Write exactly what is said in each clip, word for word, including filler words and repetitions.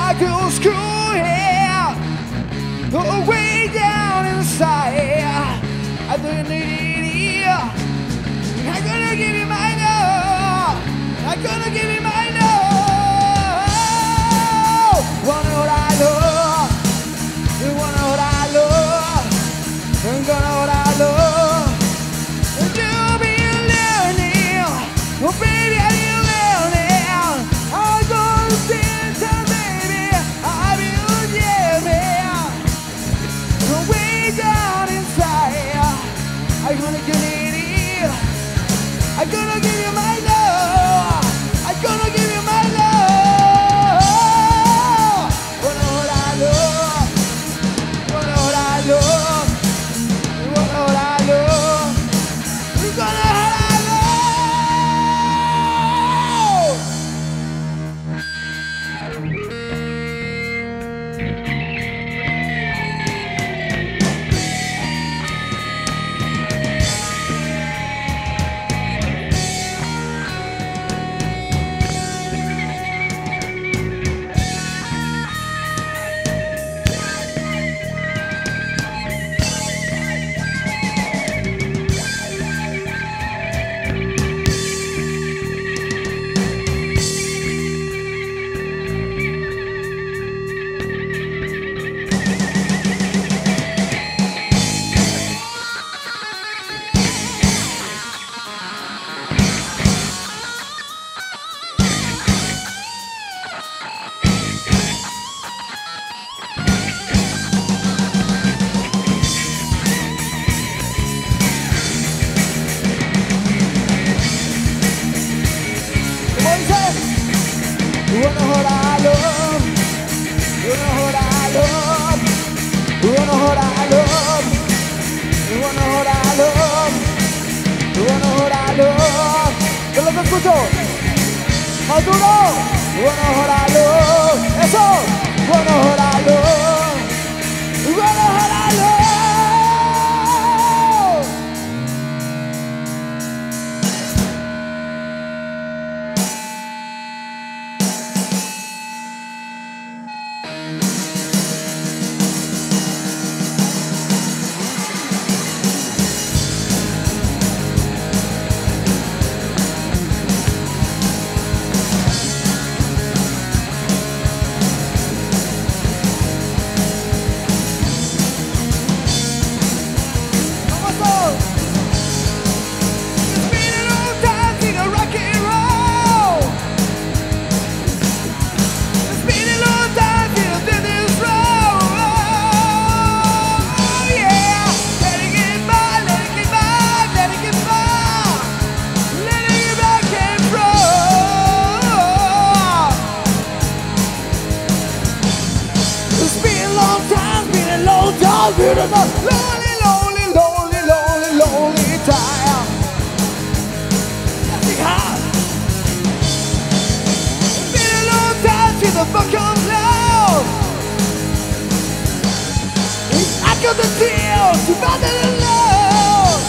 I go to school here, but way down inside, I don't need it here. I'm gonna give you my love. I'm gonna give you my love. Wanna know what I love? You wanna know what I love? I'm gonna know what I love. You'll be learning, oh baby, I need learning. I'm gonna dance, baby, I will jam it. Way down inside, I'm gonna get it. I'm gonna give you my love. I'm gonna give you my love. Wanna know what I love? Wanna know what I love? Wanna know what I love? We're gonna know what I You wanna know what I love? You wanna know what I love? You wanna know what I love? You wanna know what I love? You wanna know what I love? Yo los escucho. Más duro. You wanna know what I love? Eso. You wanna know what I love? You wanna know what I love? Beautiful, lonely, lonely, lonely, lonely, lonely time. Nothing hard. It's been a long time since the fuck comes out. I got the tears, you found it alone.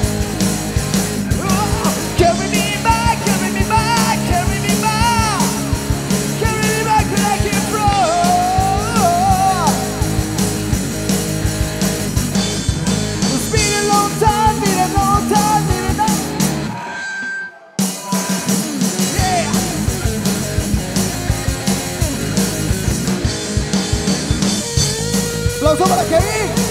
Oh, carry me back, carry me back, carry me back, carry me back where I came from. ¡Aplauso para Kevin!